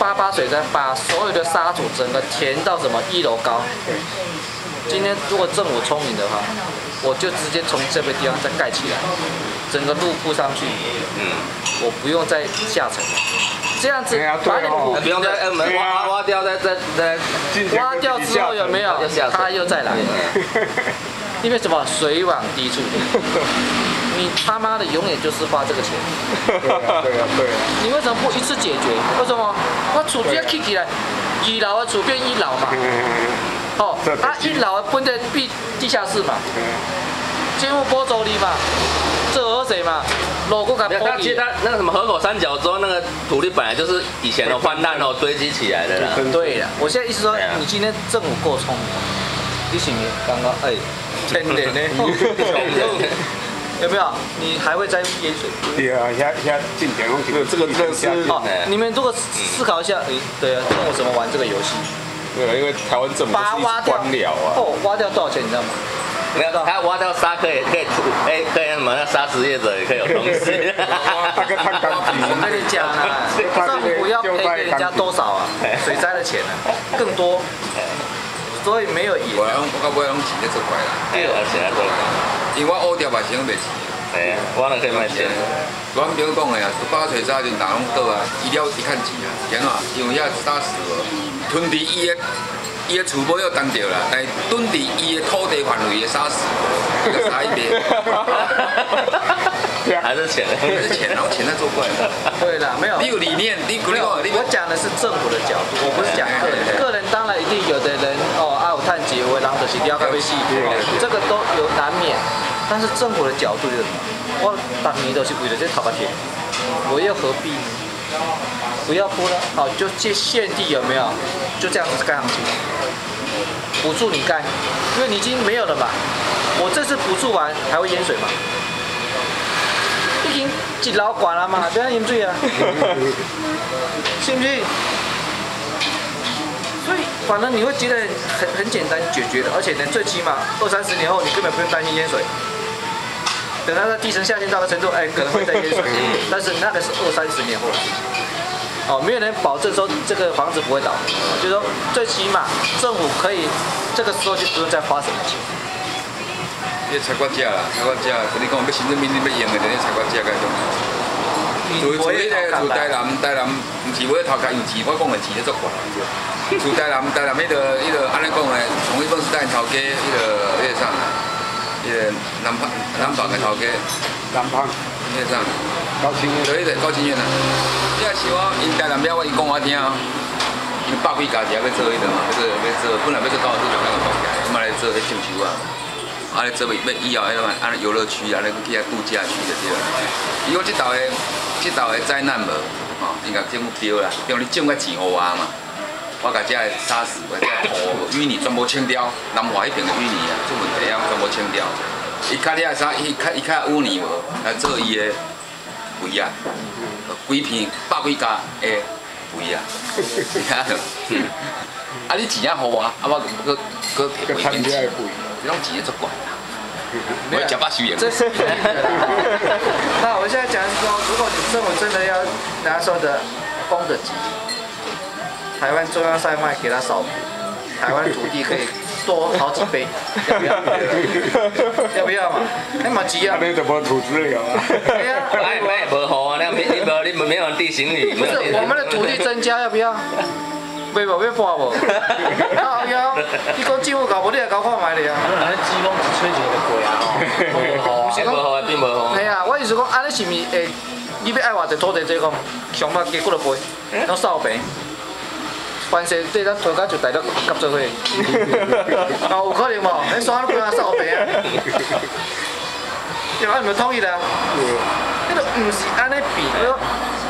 88水灾把所有的沙土整个填到什么1楼高。今天如果政府聪明的话，我就直接从这个地方再盖起来，整个路铺上去，我不用再下沉了。这样子把你土不用再挖掉， 挖掉之后有没有？它又再来，因为什么？水往低处流。你他妈的永远就是花这个钱。 对啊。 你为什么不一次解决？为什么？我厝边起起来，2楼的厝变1楼嘛。哦，1楼分在地下室嘛，建物波走里嘛，这河水嘛，路过它坡其实它那个什么河口三角洲那个土地本来就是以前的泛滥堆积起来的啦。 对了，我现在意思说，你今天政府够聪明，你是不是刚刚天然呢？有没有？你还会再淹水？ 对啊，遐进前拢这个是哦，你们如果思考一下，对啊，政府怎么玩这个游戏？ 对啊，因为台湾政府是官僚啊。 哦，挖掉多少钱你知道吗？ 没有，他挖掉沙可以什么？那砂石业者也可以有东西。 我跟你讲啊，政府要赔给人家多少啊？水灾的钱啊，更多。所以没有赢。 我到尾拢钱咧做怪啦。 对，钱咧做怪。 因为我乌条嘛钱拢袂钱。 哎，我能可以卖钱。 我平讲的啊，八水沙就人拢倒啊，伊了一看钱啊，行啊，因为遐沙石无吞伫伊的厝尾要当着啦，但蹲伫伊的土地范围的沙石，伊个沙一边。 还是钱， 还是钱，然后钱在作怪。 对啦，没有。 你有理念， 我讲的是政府的角度，我不是讲个人。个人当然一定有的人有碳结为狼的是要开会戏，这个都有难免。但是政府的角度就是什么？我当年都是为了这讨个钱，我又何必呢？不要铺了，好，就限地有没有？就这样子盖上去，补助你盖，因为你已经没有了嘛。我这次补助完还会淹水吗？已经1楼管了嘛，不要淹水啊，信不信？所以反正你会觉得很简单解决的，而且呢，最起码20-30年后你根本不用担心淹水。等它的地层下陷到个程度，可能会再淹水，但是那个是20-30年后的事情。没有人保证说这个房子不会倒，就是说最起码政府可以这个时候就不用再花什么钱。 这采瓜价啦，采瓜价，跟你讲要行政命令要用的，就是采瓜价该种。厝迄个厝台南，唔是我头壳用钱，我讲的钱咧作怪。厝台南迄个安尼讲的，从一份时代头家，迄个啥，迄个南方的头家， 南方， 迄个啥， 高清院， 就迄个高清院啊。你也是因台南了，伊讲我听，因100几家己要做迄个嘛，要做，本来要做高尔夫球那个房价，嘛来做迄种球啊。啊！做要以后迄个安尼游乐区啊，安尼去遐度假区就对了。伊讲这道的灾难无，应该政府标啦，因为你种个钱互我嘛，我甲这个沙石或者土淤泥全部清掉，南华迄边的淤泥啊，出问题啊，全部清掉。伊卡了啥？伊卡污泥无，来做伊的肥啊，几片100几家的肥啊，你看到？啊！你钱啊互我，我搁摕回点钱。这种钱做怪啦，我要假把修养。 这是那我现在讲说，如果你政府真的要拿说的供得及，台湾中央山脉给他少补，台湾土地可以多好几倍，要不要？要不要嘛？那么急啊！ 那怎么土质了啊？ 对呀， 没无好啊，你没有地形语。 不是我们的土地增加要不要？袂无要搬无，靠腰，你讲政府搞无，你来搞看卖咧啊！ 咱季风一吹一个过啊吼， 无好啊，并无好。 系啊，我意思讲，安尼是毋是会？你要爱偌济土地做讲，上尾结果就赔，拢扫平。凡是对咱土家就大家合作伙，有可能无？恁山都搬扫平啊？对吧？你们同意啦？迄个毋是安尼比，